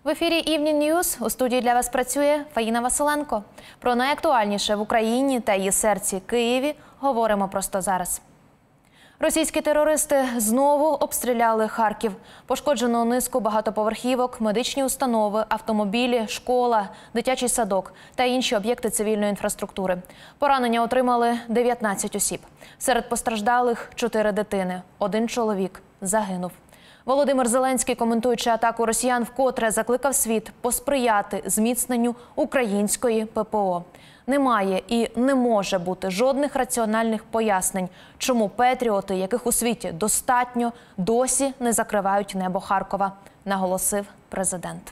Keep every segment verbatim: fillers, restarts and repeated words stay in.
В ефірі Evening News. У студії для вас працює Фаїна Василенко. Про найактуальніше в Україні та її серці Києві говоримо просто зараз. Російські терористи знову обстріляли Харків. Пошкоджено низку багатоповерхівок, медичні установи, автомобілі, школа, дитячий садок та інші об'єкти цивільної інфраструктури. Поранення отримали дев'ятнадцять осіб. Серед постраждалих – чотири дитини. Один чоловік загинув. Володимир Зеленський, коментуючи атаку росіян, вкотре закликав світ посприяти зміцненню української ППО. Немає і не може бути жодних раціональних пояснень, чому патріоти, яких у світі достатньо, досі не закривають небо Харкова, наголосив президент.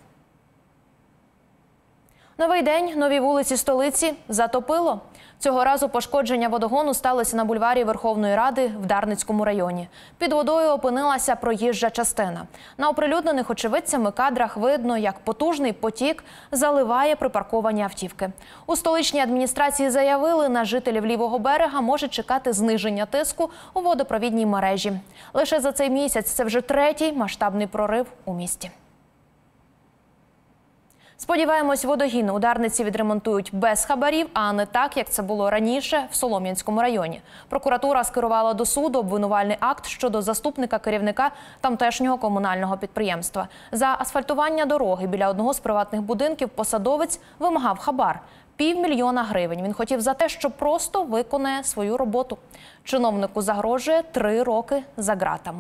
Новий день, нові вулиці столиці затопило. Цього разу пошкодження водогону сталося на бульварі Верховної Ради в Дарницькому районі. Під водою опинилася проїжджа частина. На оприлюднених очевидцями кадрах видно, як потужний потік заливає припарковані автівки. У столичній адміністрації заявили, на жителів лівого берега може чекати зниження тиску у водопровідній мережі. Лише за цей місяць це вже третій масштабний прорив у місті. Сподіваємось, водогін у Дарниці відремонтують без хабарів, а не так, як це було раніше в Солом'янському районі. Прокуратура скерувала до суду обвинувальний акт щодо заступника керівника тамтешнього комунального підприємства. За асфальтування дороги біля одного з приватних будинків посадовець вимагав хабар – півмільйона гривень. Він хотів за те, що просто виконає свою роботу. Чиновнику загрожує три роки за ґратами.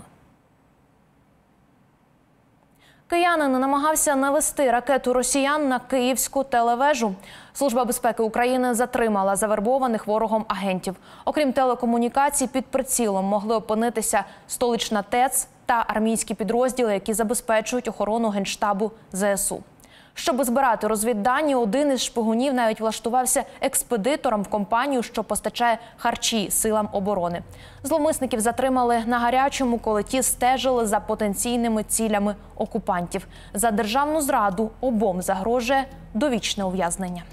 Киянин намагався навести ракету росіян на київську телевежу. Служба безпеки України затримала завербованих ворогом агентів. Окрім телекомунікацій, під прицілом могли опинитися столична ТЕЦ та армійські підрозділи, які забезпечують охорону Генштабу ЗСУ. Щоб збирати розвіддані, один із шпигунів навіть влаштувався експедитором в компанію, що постачає харчі силам оборони. Зловмисників затримали на гарячому, коли ті стежили за потенційними цілями окупантів. За державну зраду обом загрожує довічне ув'язнення.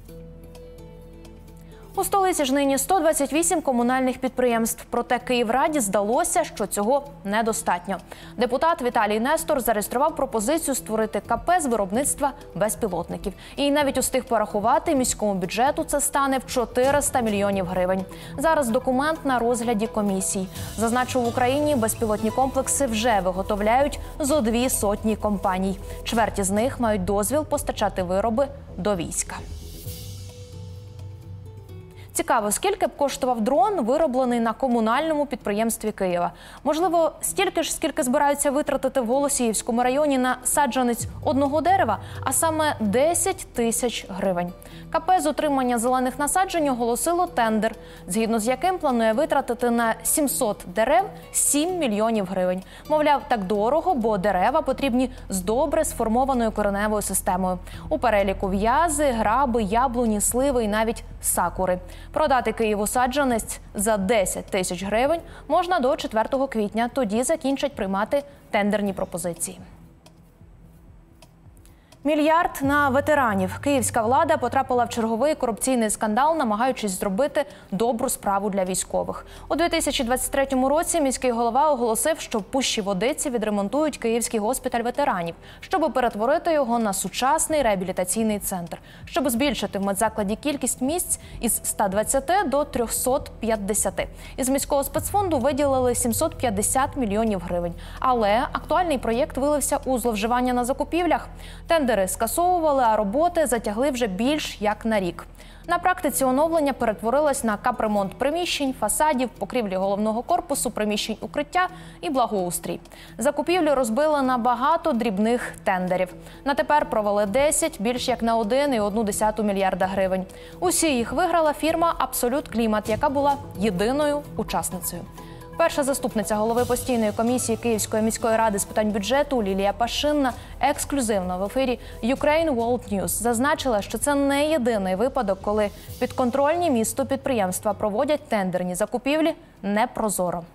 У столиці ж нині сто двадцять вісім комунальних підприємств. Проте Київраді здалося, що цього недостатньо. Депутат Віталій Нестор зареєстрував пропозицію створити КП з виробництва безпілотників. І навіть устиг порахувати, міському бюджету це стане в чотириста мільйонів гривень. Зараз документ на розгляді комісій. Зазначу, в Україні безпілотні комплекси вже виготовляють зо дві сотні компаній. Чверті з них мають дозвіл постачати вироби до війська. Цікаво, скільки б коштував дрон, вироблений на комунальному підприємстві Києва? Можливо, стільки ж, скільки збираються витратити в Голосіївському районі на саджанець одного дерева, а саме десять тисяч гривень. КП з отримання зелених насаджень оголосило тендер, згідно з яким планує витратити на сімсот дерев сім мільйонів гривень. Мовляв, так дорого, бо дерева потрібні з добре сформованою кореневою системою. У переліку в'язи, граби, яблуні, сливи і навіть сакури. Продати Києву саджанець за десять тисяч гривень можна до четвертого квітня. Тоді закінчать приймати тендерні пропозиції. Мільярд на ветеранів. Київська влада потрапила в черговий корупційний скандал, намагаючись зробити добру справу для військових. У дві тисячі двадцять третьому році міський голова оголосив, що в Пущі-Водиці відремонтують Київський госпіталь ветеранів, щоб перетворити його на сучасний реабілітаційний центр. Щоб збільшити в медзакладі кількість місць із ста двадцяти до трьохсот п'ятдесяти. Із міського спецфонду виділили сімсот п'ятдесят мільйонів гривень. Але актуальний проєкт вилився у зловживання на закупівлях. Тендер скасовували, а роботи затягли вже більш як на рік. На практиці оновлення перетворилось на капремонт приміщень, фасадів, покрівлі головного корпусу, приміщень укриття і благоустрій. Закупівлю розбили на багато дрібних тендерів. На тепер провели десять, більш як на один і одну десяту мільярда гривень. Усі їх виграла фірма «Абсолют Клімат», яка була єдиною учасницею. Перша заступниця голови постійної комісії Київської міської ради з питань бюджету Лілія Пашинна ексклюзивно в ефірі Ukraine World News зазначила, що це не єдиний випадок, коли підконтрольні місту підприємства проводять тендерні закупівлі непрозоро.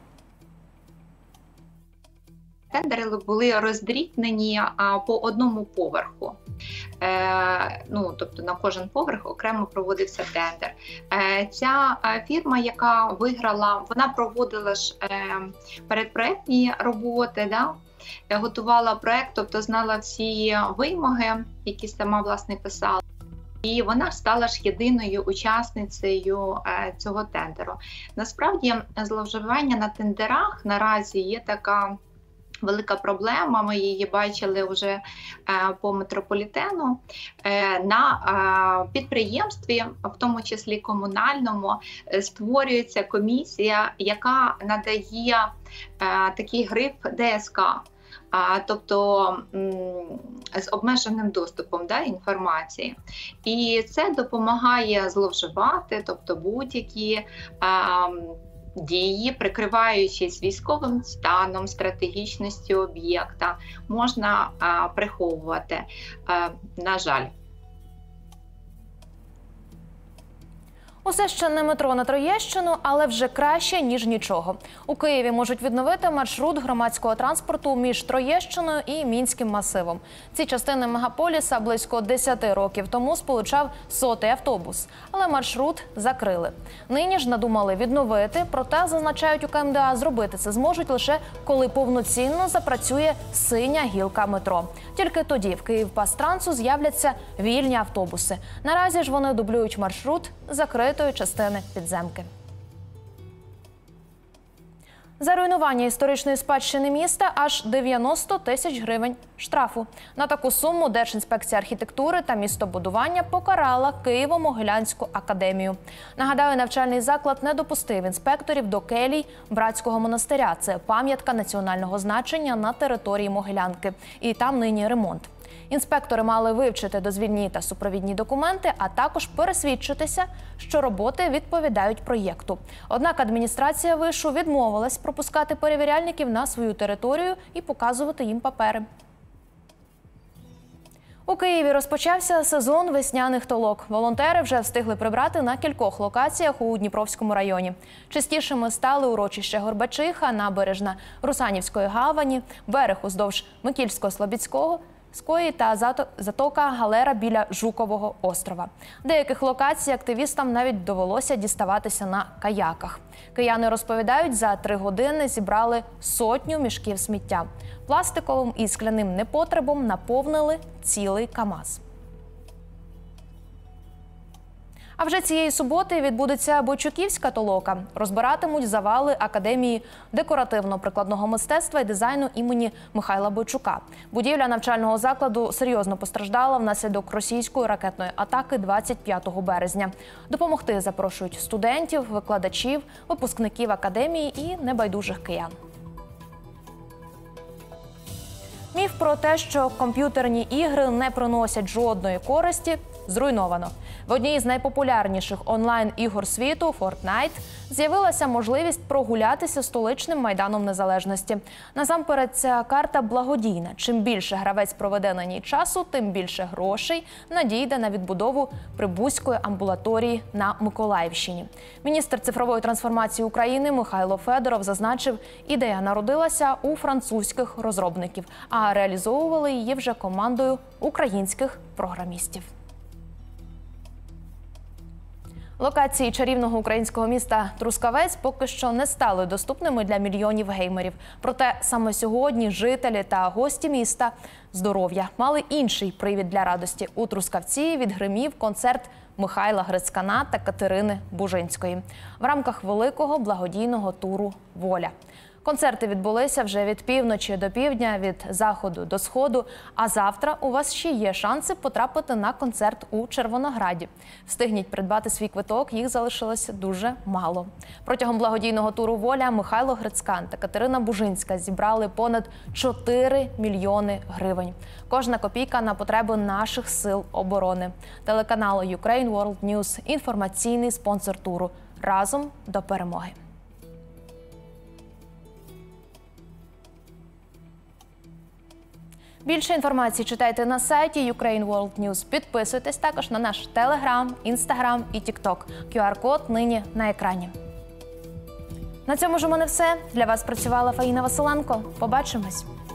Тендери були роздрібнені по одному поверху. Е, ну, тобто на кожен поверх окремо проводився тендер. Е, ця фірма, яка виграла, вона проводила ж е, передпроектні роботи, да? готувала проект, тобто знала всі вимоги, які сама власне писала. І вона стала ж єдиною учасницею цього тендеру. Насправді, зловживання на тендерах наразі є така велика проблема, ми її бачили вже по метрополітену. На підприємстві, в тому числі комунальному, створюється комісія, яка надає такий гриф Д С К. А, тобто з обмеженим доступом, да, інформації. І це допомагає зловживати, тобто будь-які а, дії, прикриваючись військовим станом, стратегічністю об'єкта, можна а, приховувати, а, на жаль. Усе ще не метро на Троєщину, але вже краще, ніж нічого. У Києві можуть відновити маршрут громадського транспорту між Троєщиною і Мінським масивом. Ці частини мегаполіса близько десяти років тому сполучав сотий автобус. Але маршрут закрили. Нині ж надумали відновити, проте, зазначають у К М Д А, зробити це зможуть лише коли повноцінно запрацює синя гілка метро. Тільки тоді в Київпастрансу з'являться вільні автобуси. Наразі ж вони дублюють маршрут закритої частини підземки. За руйнування історичної спадщини міста аж дев'яносто тисяч гривень штрафу. На таку суму Держінспекція архітектури та містобудування покарала Києво-Могилянську академію. Нагадаю, навчальний заклад не допустив інспекторів до келій Братського монастиря. Це пам'ятка національного значення на території Могилянки. І там нині ремонт. Інспектори мали вивчити дозвільні та супровідні документи, а також пересвідчитися, що роботи відповідають проєкту. Однак адміністрація вишу відмовилась пропускати перевіряльників на свою територію і показувати їм папери. У Києві розпочався сезон весняних толок. Волонтери вже встигли прибрати на кількох локаціях у Дніпровському районі. Частішими стали урочище Горбачиха, набережна Русанівської гавані, берег уздовж Микільського-Слобідського, Скої та затока Галера біля Жукового острова. Деяких локацій активістам навіть довелося діставатися на каяках. Кияни розповідають, за три години зібрали сотню мішків сміття. Пластиковим і скляним непотребом наповнили цілий КАМАЗ. А вже цієї суботи відбудеться Бойчуківська толока. Розбиратимуть завали Академії декоративно-прикладного мистецтва і дизайну імені Михайла Бойчука. Будівля навчального закладу серйозно постраждала внаслідок російської ракетної атаки двадцять п'ятого березня. Допомогти запрошують студентів, викладачів, випускників академії і небайдужих киян. Міф про те, що комп'ютерні ігри не приносять жодної користі, зруйновано. В одній з найпопулярніших онлайн-ігор світу – Fortnite з'явилася можливість прогулятися столичним Майданом Незалежності. Насамперед, ця карта благодійна. Чим більше гравець проведе на ній часу, тим більше грошей надійде на відбудову Прибузької амбулаторії на Миколаївщині. Міністр цифрової трансформації України Михайло Федоров зазначив, ідея народилася у французьких розробників, а реалізовували її вже командою українських програмістів. Локації чарівного українського міста Трускавець поки що не стали доступними для мільйонів геймерів. Проте саме сьогодні жителі та гості міста здоров'я мали інший привід для радості. У Трускавці відгримів концерт Михайла Грицькана та Катерини Бужинської в рамках великого благодійного туру «Воля». Концерти відбулися вже від півночі до півдня, від заходу до сходу. А завтра у вас ще є шанси потрапити на концерт у Червонограді. Встигніть придбати свій квиток, їх залишилося дуже мало. Протягом благодійного туру «Воля» Михайло Грицькан та Катерина Бужинська зібрали понад чотири мільйони гривень. Кожна копійка на потреби наших сил оборони. Телеканал Ukraine World News – інформаційний спонсор туру. Разом до перемоги. Більше інформації читайте на сайті Ukraine World News. Підписуйтесь також на наш Телеграм, Інстаграм і Тікток. Q R код нині на екрані. На цьому ж у мене все. Для вас працювала Фаїна Василенко. Побачимось.